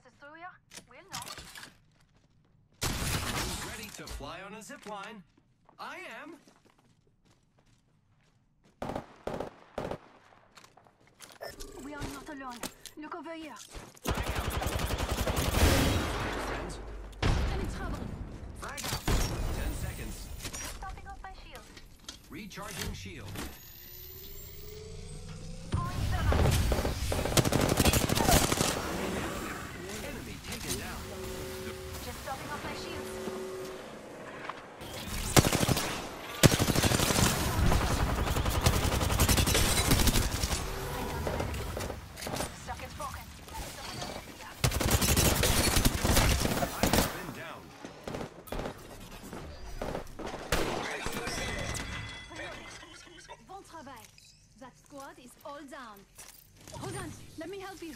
passes through here, we'll know. Who's ready to fly on a zip line? I am. We are not alone. Look over here. Frag out. Friends, I'm in trouble. frag out. 10 seconds. Stopping off my shield. Recharging shield. Going thermal. Enemy taken down. Just stopping off my shields. Socket's broken. I have been down. Bon travail. That squad is all down. Hold on, let me help you.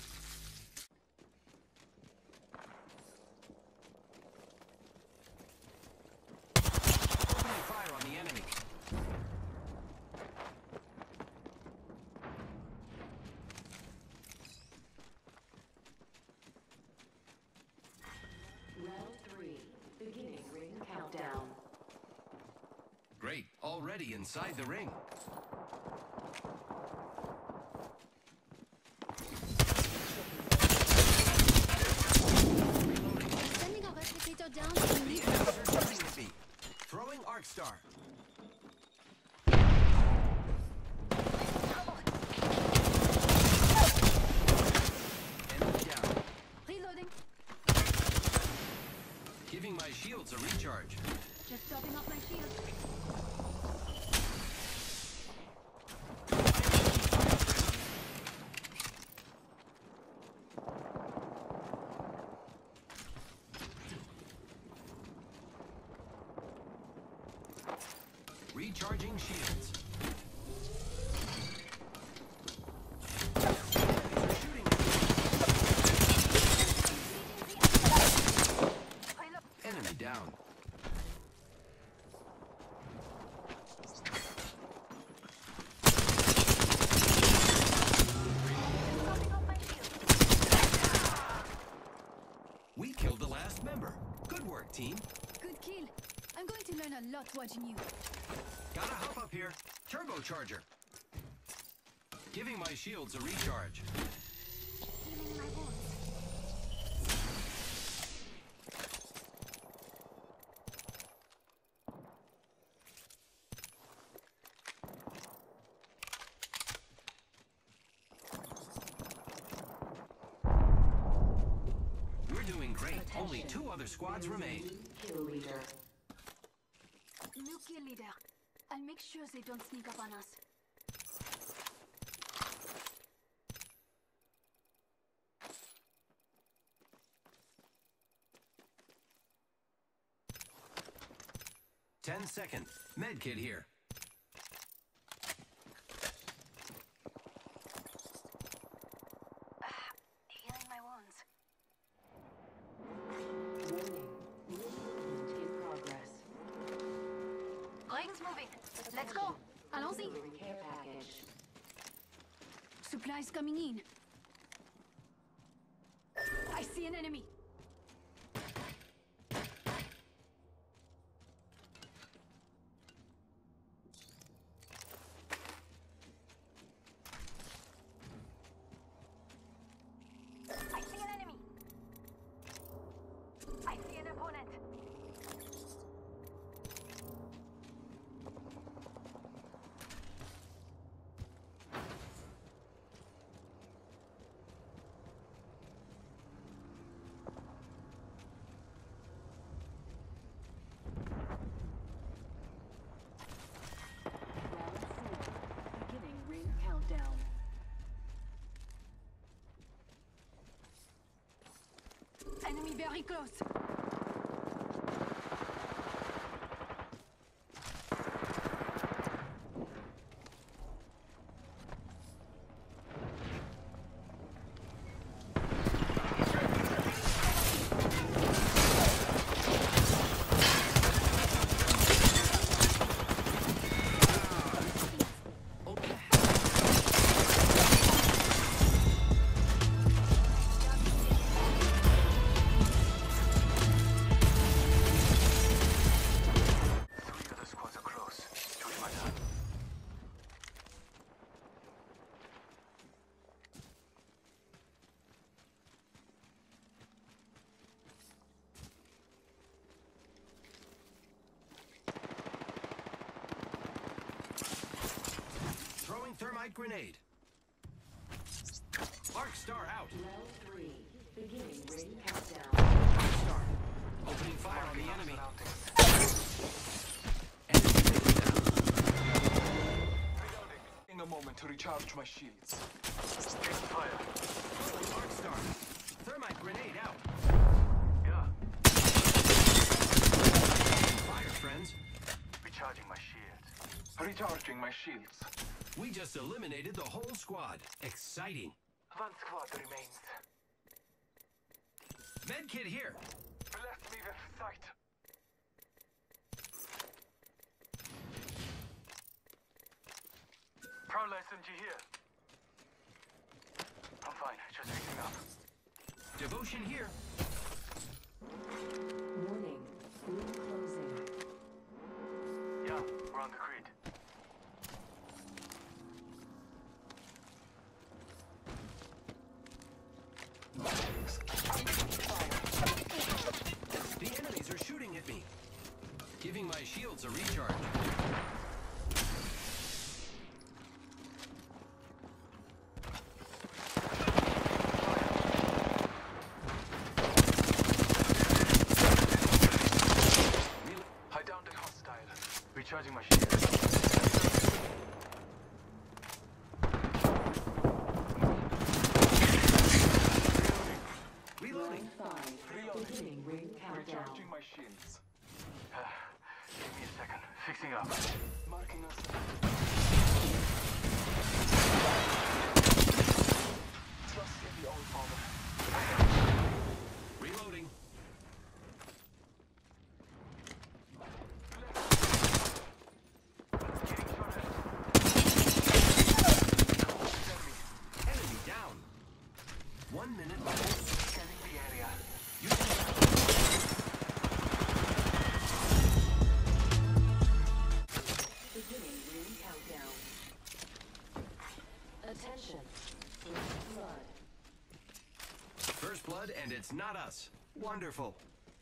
Opening fire on the enemy. Round 3. Beginning ring countdown. Great, already inside the ring. Sending a replicator down The to enemies are shooting at me. Throwing Arc Star. Enemy down. reloading. Giving my shields a recharge. Just stopping off my shield. Recharging shields. Enemy down. Stopping off my shield. We killed the last member. Good work, team. Good kill. I'm going to learn a lot watching you. Gotta hop up here. Turbocharger. Giving my shields a recharge. Healing my wounds. We're doing great. Only 2 other squads remain. Kill leader. New kill leader. I'll make sure they don't sneak up on us. Ten seconds. Medkit here. Healing my wounds. Warning. Movement in progress. Ring's moving. Let's go. Allons-y. Delivering care package. Supplies coming in. I see an enemy. I see an enemy. I see an opponent. Round 4. Beginning ring countdown. Enemy very close. thermite grenade. Arc star out. Level 3. Beginning ring countdown. Arc star. Opening fire on the enemy. Enemy taken down. Taking a moment to recharge my shields. Taking fire. Arc star. Thermite grenade out. Yeah. Fire, friends. Recharging my shields. Recharging my shields. We just eliminated the whole squad. Exciting. One squad remains. Medkit here. Bless me with sight. Prowler SMG here. I'm fine, just fixing up. Devotion here. Warning. Ring closing. Yeah, we're on the grid. The enemies are shooting at me. Giving my shields a recharge. I downed a hostile. Recharging my shields. Reloading. Round 5. Beginning ring countdown. Recharging my shields. Give me a second. Fixing up. Marking us. Trust in the old father. Reloading. Getting shot at. Enemy down. 1 minute left. Scanning the area. Beginning ring countdown. Attention. First blood. First blood, and it's not us. Wonderful.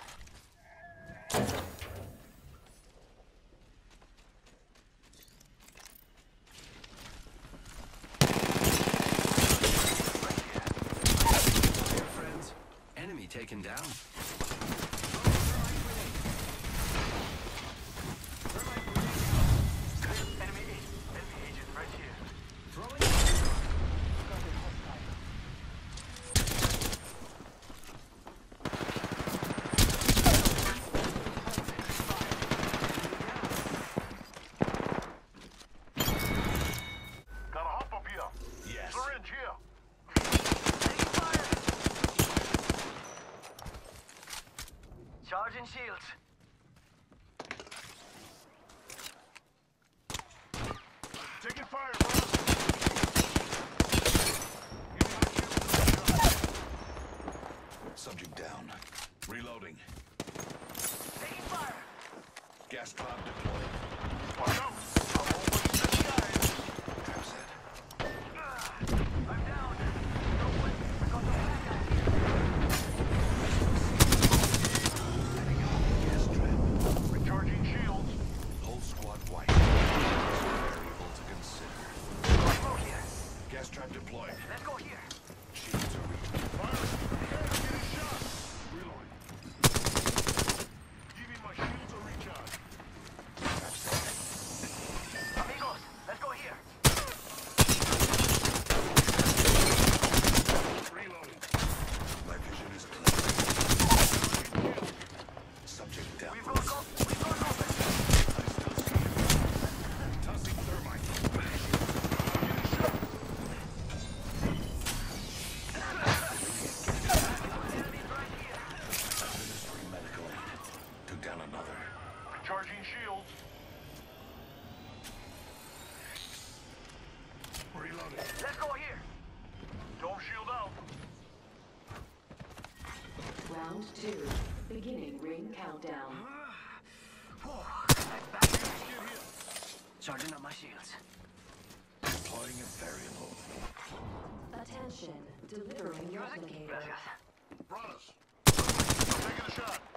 Fire, friends. Enemy taken down. Enemy agent right here. Throwing. Target hostile. Got a hop up here. Yes. Syringe here. Charging shields. Taking fire, bro. Subject down. Reloading. Taking fire. Gas cloud deployed. Watch out. I'm almost to the guys. Trap set. I'm down. No one. I got the black guy here. Setting up gas trap. Recharging shields. Whole squad white. Variable to consider. Let's go here. Gas trap deployed. Let's go here. Shields are reached. Fire. Getting shot. Reloading. Giving my shields a recharge. Trap set. Amigos, let's go here. Reloading. My vision is clear. Subject down. We've got open. I still see him. Tossing thermite. Getting shot. Enemies right here. Administering medical aid. Took down another. Recharging shields. Reloading. Let's go here. Dome shield out. Round 2. Beginning ring countdown. Charging up my shields. Deploying a variable. Attention. Delivering replicator. Gracias. Brothers. I'm taking a shot.